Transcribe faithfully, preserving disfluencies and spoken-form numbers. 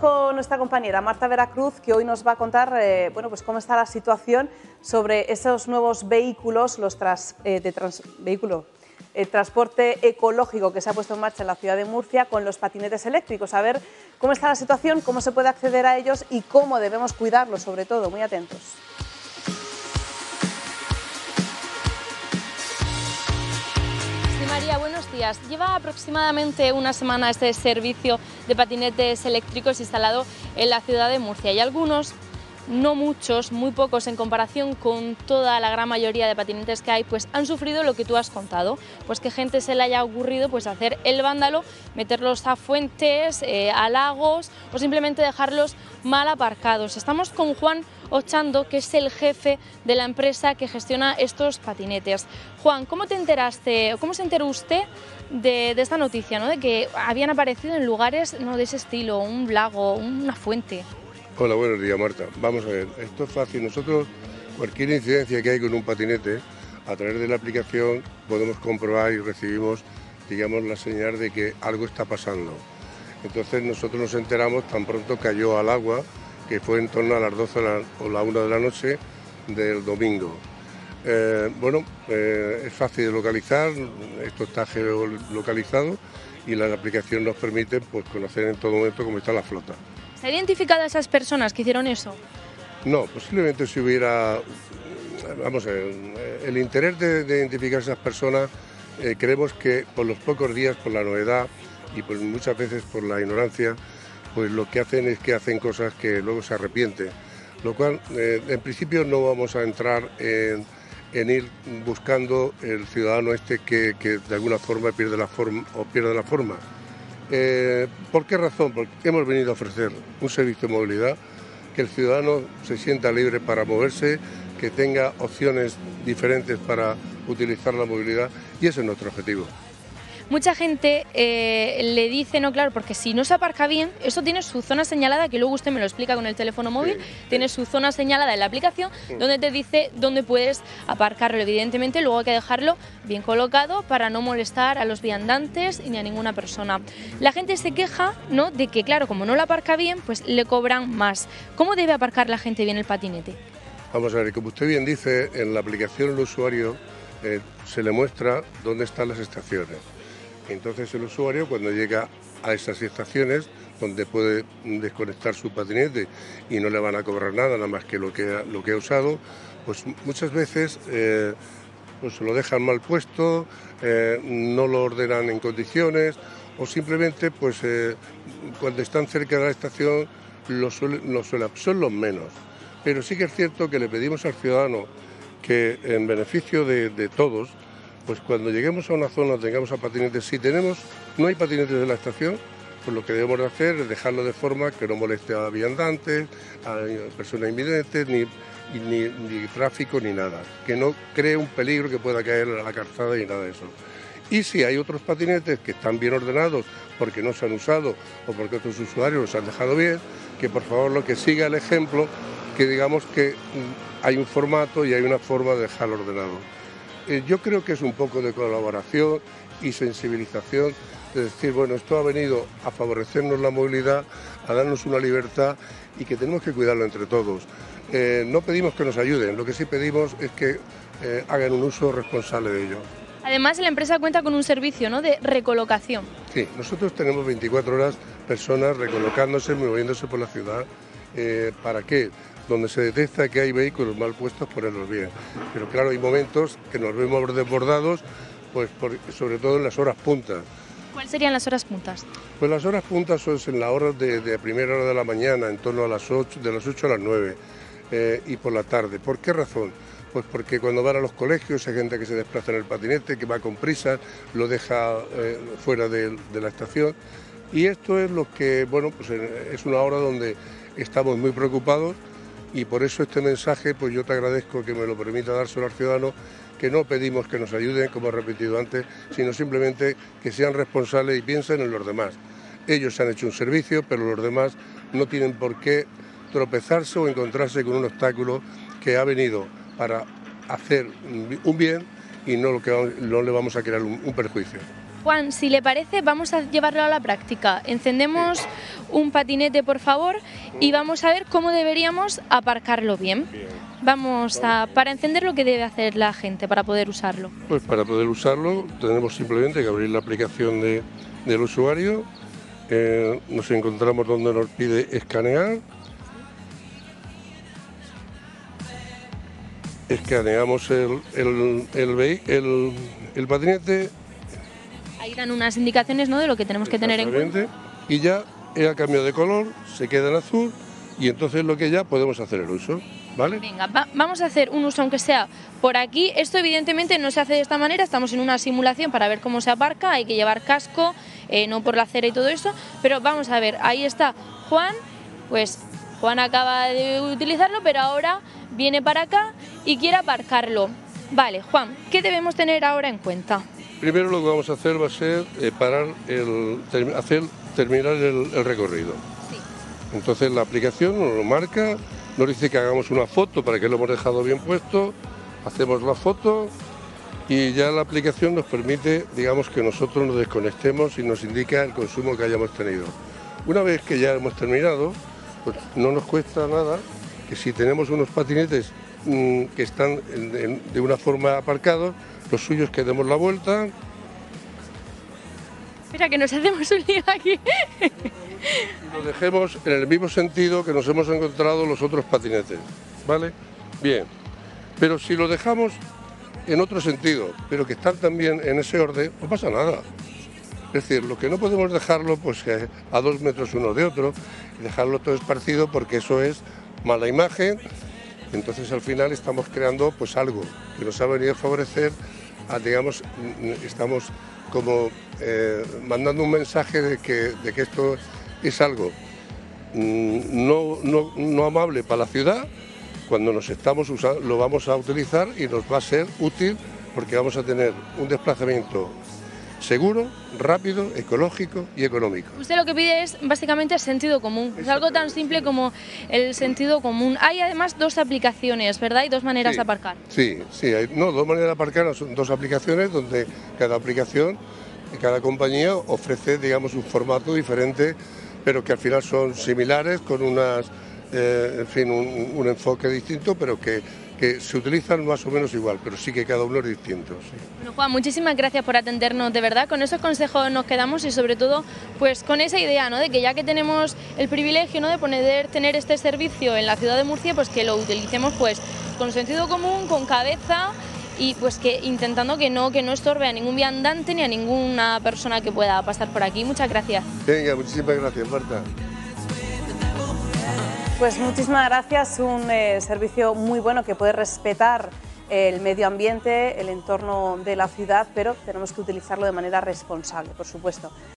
con nuestra compañera Marta Veracruz, que hoy nos va a contar eh, bueno, pues cómo está la situación sobre esos nuevos vehículos, los tras, eh, de trans, vehículo, el transporte ecológico que se ha puesto en marcha en la ciudad de Murcia con los patinetes eléctricos. A ver cómo está la situación, cómo se puede acceder a ellos y cómo debemos cuidarlos, sobre todo. Muy atentos. María, buenos días. Lleva aproximadamente una semana este servicio de patinetes eléctricos instalado en la ciudad de Murcia y algunos, no muchos, muy pocos en comparación con toda la gran mayoría de patinetes que hay, pues han sufrido lo que tú has contado, pues que gente se le haya ocurrido pues hacer el vándalo, meterlos a fuentes, eh, a lagos o simplemente dejarlos mal aparcados. Estamos con Juan Ochando, que es el jefe de la empresa que gestiona estos patinetes. Juan, ¿cómo te enteraste, o cómo se enteró usted de, de esta noticia, ¿no? De que habían aparecido en lugares no de ese estilo, un lago, una fuente? Hola, buenos días, Marta. Vamos a ver, esto es fácil. Nosotros, cualquier incidencia que hay con un patinete, a través de la aplicación podemos comprobar y recibimos, digamos, la señal de que algo está pasando. Entonces nosotros nos enteramos tan pronto cayó al agua, que fue en torno a las doce o la una de la noche del domingo. Eh, bueno, eh, es fácil de localizar, esto está geolocalizado y la aplicación nos permite pues, conocer en todo momento cómo está la flota. ¿Se ha identificado a esas personas que hicieron eso? No, posiblemente si hubiera, vamos a ver, el interés de, de identificar a esas personas, eh, creemos que por los pocos días, por la novedad y pues muchas veces por la ignorancia, pues lo que hacen es que hacen cosas que luego se arrepienten, lo cual eh, en principio no vamos a entrar en, en ir buscando el ciudadano este que, que de alguna forma pierde la forma o pierde la forma. Eh, ¿Por qué razón? Porque hemos venido a ofrecer un servicio de movilidad, que el ciudadano se sienta libre para moverse, que tenga opciones diferentes para utilizar la movilidad y ese es nuestro objetivo. Mucha gente eh, le dice, no, claro, porque si no se aparca bien, eso tiene su zona señalada, que luego usted me lo explica con el teléfono móvil, sí, sí. Tiene su zona señalada en la aplicación, sí, donde te dice dónde puedes aparcarlo. Evidentemente, luego hay que dejarlo bien colocado para no molestar a los viandantes ni a ninguna persona. La gente se queja, ¿no?, de que, claro, como no lo aparca bien, pues le cobran más. ¿Cómo debe aparcar la gente bien el patinete? Vamos a ver, como usted bien dice, en la aplicación el usuario eh, se le muestra dónde están las estaciones. Entonces el usuario cuando llega a esas estaciones donde puede desconectar su patinete y no le van a cobrar nada, nada más que lo que ha, lo que ha usado, pues muchas veces eh, pues lo dejan mal puesto, eh, no lo ordenan en condiciones o simplemente pues eh, cuando están cerca de la estación lo suelen, lo suelen, son los menos. Pero sí que es cierto que le pedimos al ciudadano que en beneficio de, de todos, pues cuando lleguemos a una zona tengamos a patinetes, si tenemos, no hay patinetes de la estación, pues lo que debemos de hacer es dejarlo de forma que no moleste a viandantes, a personas invidentes, ni, ni, ni tráfico, ni nada, que no cree un peligro que pueda caer a la calzada y nada de eso. Y si hay otros patinetes que están bien ordenados porque no se han usado o porque otros usuarios los han dejado bien, que por favor lo que siga el ejemplo, que digamos que hay un formato y hay una forma de dejarlo ordenado. Yo creo que es un poco de colaboración y sensibilización, de decir, bueno, esto ha venido a favorecernos la movilidad, a darnos una libertad y que tenemos que cuidarlo entre todos. Eh, no pedimos que nos ayuden, lo que sí pedimos es que eh, hagan un uso responsable de ello. Además, la empresa cuenta con un servicio, ¿no?, de recolocación. Sí, nosotros tenemos veinticuatro horas personas recolocándose, moviéndose por la ciudad. Eh, ¿Para qué? Donde se detecta que hay vehículos mal puestos, ponerlos bien. Pero claro, hay momentos que nos vemos desbordados, pues por, sobre todo en las horas puntas. ¿Cuáles serían las horas puntas? Pues las horas puntas son en las horas de, de primera hora de la mañana, en torno a las ocho, de las ocho a las nueve, eh, y por la tarde. ¿Por qué razón? Pues porque cuando van a los colegios hay gente que se desplaza en el patinete, que va con prisa, lo deja eh, fuera de, de la estación. Y esto es lo que, bueno, pues es una hora donde estamos muy preocupados y por eso este mensaje, pues yo te agradezco que me lo permita dárselo al ciudadano, que no pedimos que nos ayuden, como he repetido antes, sino simplemente que sean responsables y piensen en los demás. Ellos han hecho un servicio, pero los demás no tienen por qué tropezarse o encontrarse con un obstáculo que ha venido para hacer un bien y no, lo que, no le vamos a crear un, un perjuicio. Juan, si le parece, vamos a llevarlo a la práctica. Encendemos un patinete, por favor, y vamos a ver cómo deberíamos aparcarlo bien. Bien. Vamos a, para encender, lo que debe hacer la gente para poder usarlo. Pues para poder usarlo tenemos simplemente que abrir la aplicación de, del usuario, eh, nos encontramos donde nos pide escanear, escaneamos el, el, el, vehi- el, el patinete. Ahí dan unas indicaciones, ¿no?, de lo que tenemos que tener en cuenta. Exactamente, y ya ha cambiado de color, se queda en azul y entonces lo que ya podemos hacer el uso, ¿vale? Venga, va- vamos a hacer un uso aunque sea por aquí. Esto evidentemente no se hace de esta manera, estamos en una simulación para ver cómo se aparca, hay que llevar casco, eh, no por la acera y todo eso, pero vamos a ver, ahí está Juan, pues Juan acaba de utilizarlo, pero ahora viene para acá y quiere aparcarlo. Vale, Juan, ¿qué debemos tener ahora en cuenta? Primero lo que vamos a hacer va a ser eh, parar el, ter- hacer, terminar el, el recorrido. Sí. Entonces la aplicación nos lo marca, nos dice que hagamos una foto para que lo hemos dejado bien puesto, hacemos la foto y ya la aplicación nos permite, digamos, que nosotros nos desconectemos y nos indica el consumo que hayamos tenido. Una vez que ya hemos terminado, pues no nos cuesta nada que si tenemos unos patinetes mmm, que están en, en, de una forma aparcados, los suyos que demos la vuelta. Espera, que nos hacemos un lío aquí. Y lo dejemos en el mismo sentido que nos hemos encontrado los otros patinetes, ¿vale? Bien, pero si lo dejamos en otro sentido, pero que están también en ese orden, no pasa nada. Es decir, lo que no podemos dejarlo pues a dos metros uno de otro, y dejarlo todo esparcido porque eso es mala imagen. Entonces al final estamos creando pues algo que nos ha venido a favorecer, a, digamos, estamos como eh, mandando un mensaje de que, de que esto es algo mm, no, no, no amable para la ciudad. Cuando nos estamos usando, lo vamos a utilizar y nos va a ser útil porque vamos a tener un desplazamiento seguro, rápido, ecológico y económico. Usted lo que pide es básicamente sentido común, es algo tan simple como el sentido común. Hay además dos aplicaciones, ¿verdad? Y dos maneras Sí, de aparcar. Sí, sí, hay, no, dos maneras de aparcar, son dos aplicaciones donde cada aplicación, cada compañía ofrece, digamos, un formato diferente, pero que al final son similares, con unas, eh, en fin, un, un enfoque distinto, pero que, que se utilizan más o menos igual, pero sí que cada uno es distinto. Sí. Bueno, Juan, muchísimas gracias por atendernos, de verdad, con esos consejos nos quedamos y sobre todo pues con esa idea, ¿no?, de que ya que tenemos el privilegio, ¿no?, de poder tener este servicio en la ciudad de Murcia, pues que lo utilicemos pues con sentido común, con cabeza y pues que intentando que no, que no estorbe a ningún viandante ni a ninguna persona que pueda pasar por aquí. Muchas gracias. Venga, muchísimas gracias, Marta. Pues muchísimas gracias, un eh, servicio muy bueno que puede respetar el medio ambiente, el entorno de la ciudad, pero tenemos que utilizarlo de manera responsable, por supuesto.